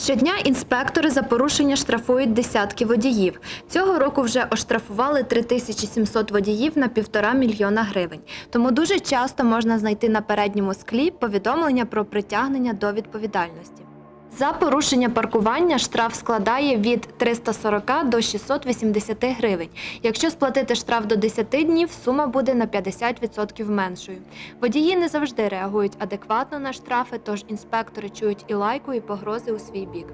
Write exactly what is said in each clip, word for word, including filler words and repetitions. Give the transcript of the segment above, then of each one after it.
Щодня інспектори за порушення штрафують десятки водіїв. Цього року вже оштрафували три тисячі сімсот водіїв на півтора мільйона гривень. Тому дуже часто можна знайти на передньому склі повідомлення про притягнення до відповідальності. За порушення паркування штраф складає від триста сорока до шістсот вісімдесяти гривень. Якщо сплатити штраф до десяти днів, сума буде на п'ятдесят відсотків меншою. Водії не завжди реагують адекватно на штрафи, тож інспектори чують і лайку, і погрози у свій бік.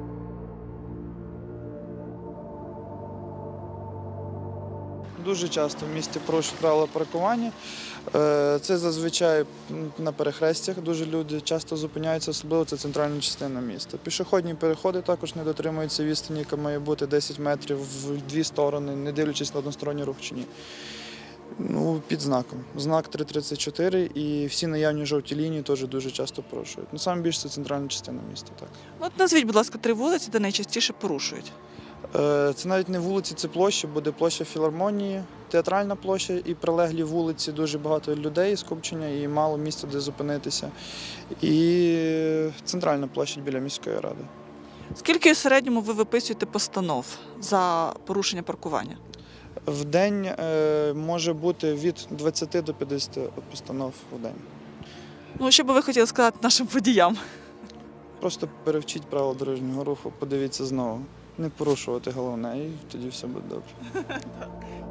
Дуже часто в місті порушують правила паркування. Це зазвичай на перехрестях. Дуже люди часто зупиняються, особливо це центральна частина міста. Пішохідні переходи також не дотримуються відстані, яка має бути десять метрів в дві сторони, не дивлячись на односторонній рух чи ні. Ну, під знаком. Знак три тридцять чотири і всі наявні жовті лінії теж дуже часто порушують. Ну, саме більше це центральна частина міста. Так. От назвіть, будь ласка, три вулиці, де найчастіше порушують. Це навіть не вулиці, це площа, буде площа Філармонії, Театральна площа і прилеглі вулиці, дуже багато людей, скупчення і мало місця, де зупинитися. І центральна площа біля міської ради. Скільки в середньому ви виписуєте постанов за порушення паркування? В день може бути від двадцяти до п'ятдесяти постанов в день. Ну, що би ви хотіли сказати нашим водіям? Просто перевчіть правила дорожнього руху, подивіться знову. Не порушувати головне, і тоді все буде добре.